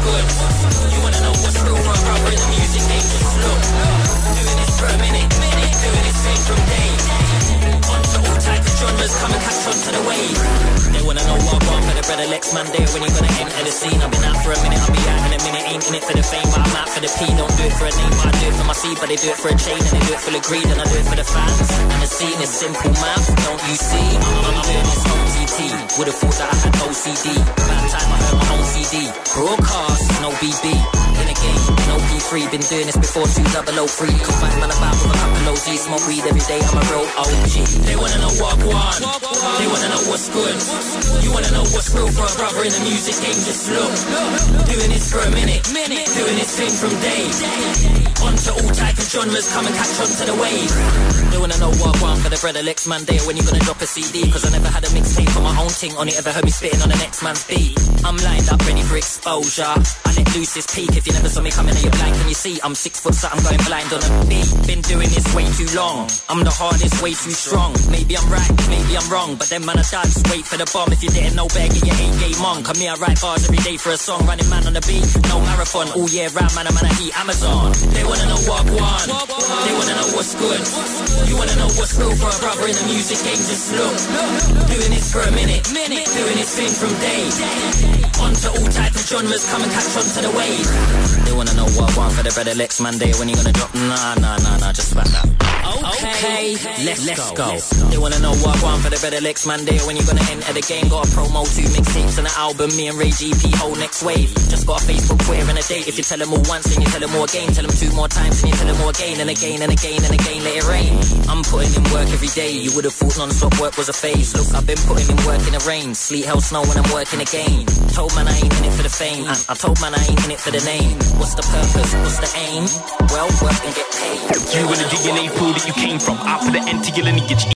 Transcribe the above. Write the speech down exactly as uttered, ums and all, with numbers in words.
good? You wanna know what's real for a brother in the music game? Just look. Doing this for a minute, minute, doing this thing from day. Onto all types of genres, come and catch on to the wave. They wanna know what I want for the brother Lex Monday. When you gonna enter the scene? I've been out for a minute, I'll be out in a minute. Ain't in it for the fame, but I'm out for the P. Don't do it for a name, but I do it for my seed. But they do it for a chain, and they do it for the greed, and I do it for the fans. And the scene is simple math, don't you see? I'm, I'm doing this O T T. Would've thought that I had O C D. About time I heard my own C D. Broadcast, no B B. In a game, no P three. Been doing this before two thousand three. Could find man about with a couple of O Gs. Smoke weed every day, I'm a real O G. They wanna know what I want. They wanna know what's good. You wanna know what's real for a brother in the music game? Just look. Doing this for a minute, minute. Doing this thing from day. Onto all types of genres, come and catch on to the wave. They wanna know what I want for the brother Lex Monday. When you gonna drop a C D? Cause I never had a mixtape on my own thing. Only ever heard me spitting on the next man's beat. I'm lined up ready for exposure. I let loose this peak. If you never saw me coming and you're blind, can you see? I'm six foot so I'm going blind on a beat. Been doing this way too long. I'm the hardest, way too strong. Maybe I'm right, maybe I'm wrong, but them man are duds. Wait for the bomb. If you didn't know better, get your eight game on. Come here, I write bars every day for a song. Running man on the beat, no marathon. All year round, man, I'm man, I eat Amazon. They wanna know what I want. They wanna know what's good. You wanna know what's real for a brother in the music game? Just look. Doing this for a minute, minute. Doing this thing from day. Onto all types of genres, come and catch on to the wave. They wanna know what I want for the brother Lex Monday. When you gonna drop? Nah, nah, nah, nah, just about that. Okay, let's, let's go. go. They wanna know what I want for the brother Lex Monday. When you gonna enter the game? Got a promo, two mixtapes and an album. Me and Ray G P, whole next wave. Just got a Facebook, Twitter and a date. If you tell them all once, then you tell them all again. Tell them two more times, and you tell them all again and again and again and again. Let it rain. I'm putting in work every day. You would've thought non-stop work was a phase. Look, I've been putting in work in the rain. Sleet, hell, snow when I'm working again. Told man I ain't in it for the fame. I, I told man I ain't in it for the name. What's the purpose? What's the aim? Well, work and get paid. You and the D N A pool that you came from. Out for the end to your lineage.